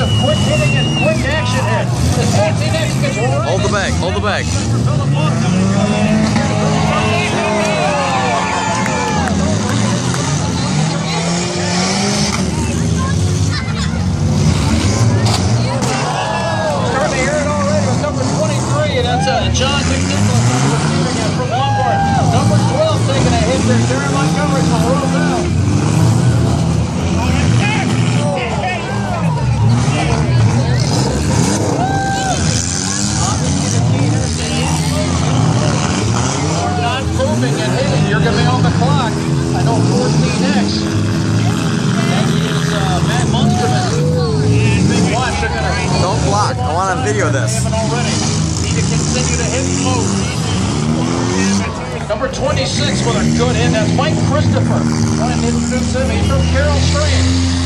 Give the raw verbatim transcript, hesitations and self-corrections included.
some quick hitting and quick action here. The fourteen X gets right. Hold the bag, hold the bag. Starting to hear it already with number twenty-three, and that's uh, John McNicholas receiving it from Lombard. Number twelve taking a hit there. Darren Montgomery from Roselle. Moving and hitting, you're going to be on the clock. I know fourteen X. That is uh, Matt Munsterman. Big watch. They're going to. Don't block. I want to video this. Already. Need to continue to hit and move. Number twenty-six with a good hit. That's Mike Christopher. He's from Carroll Stream.